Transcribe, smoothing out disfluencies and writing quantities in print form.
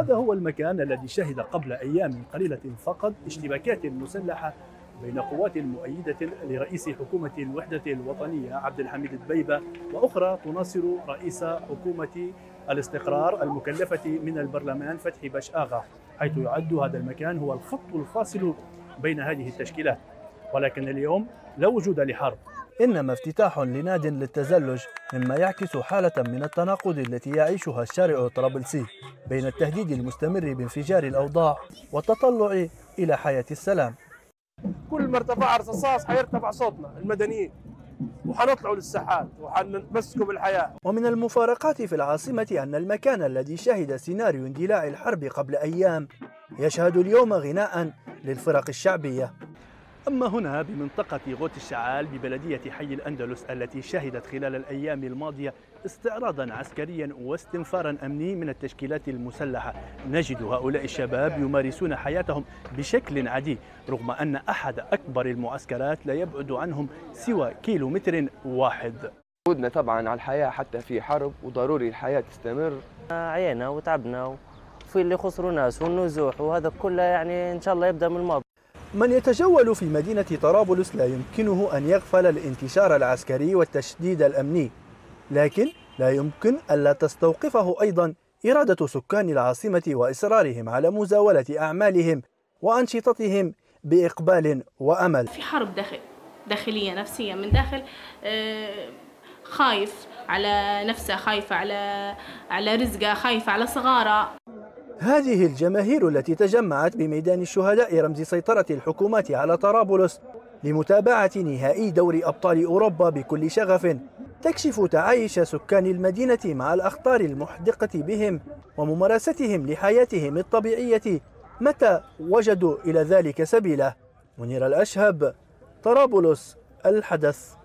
هذا هو المكان الذي شهد قبل أيام قليلة فقط اشتباكات مسلحة بين قوات مؤيدة لرئيس حكومة الوحدة الوطنية عبد الحميد دبيبة وأخرى تناصر رئيس حكومة الاستقرار المكلفة من البرلمان فتحي بشآغا، حيث يعد هذا المكان هو الخط الفاصل بين هذه التشكيلات. ولكن اليوم لا وجود لحرب، إنما افتتاح لناد للتزلج، مما يعكس حالة من التناقض التي يعيشها الشارع الطرابلسي بين التهديد المستمر بانفجار الأوضاع والتطلع إلى حياة السلام. كل ما ارتفع رصاص حيرتفع صوتنا المدنيين وحنطلعوا للساحات وحنتمسكوا بالحياة. ومن المفارقات في العاصمة أن المكان الذي شهد سيناريو اندلاع الحرب قبل أيام يشهد اليوم غناء للفرق الشعبية. أما هنا بمنطقة غوت الشعال ببلدية حي الأندلس التي شهدت خلال الأيام الماضية استعراضا عسكريا واستنفارا أمني من التشكيلات المسلحة، نجد هؤلاء الشباب يمارسون حياتهم بشكل عادي رغم أن أحد أكبر المعسكرات لا يبعد عنهم سوى كيلومتر واحد. تعودنا طبعا على الحياة حتى في حرب وضروري الحياة تستمر. عينا وتعبنا وفي اللي خسروا ناس والنزوح وهذا كله يعني إن شاء الله يبدأ من الماضي. من يتجول في مدينة طرابلس لا يمكنه أن يغفل الانتشار العسكري والتشديد الأمني، لكن لا يمكن ألا تستوقفه أيضا إرادة سكان العاصمة وإصرارهم على مزاولة أعمالهم وأنشطتهم بإقبال وأمل. في حرب داخلية نفسية من داخل، خايف على نفسه، خايف على رزقه، خايف على صغاره. هذه الجماهير التي تجمعت بميدان الشهداء رمز سيطرة الحكومات على طرابلس لمتابعة نهائي دوري أبطال أوروبا بكل شغف تكشف تعايش سكان المدينة مع الأخطار المحدقة بهم وممارستهم لحياتهم الطبيعية متى وجدوا إلى ذلك سبيله. منير الأشهب، طرابلس، الحدث.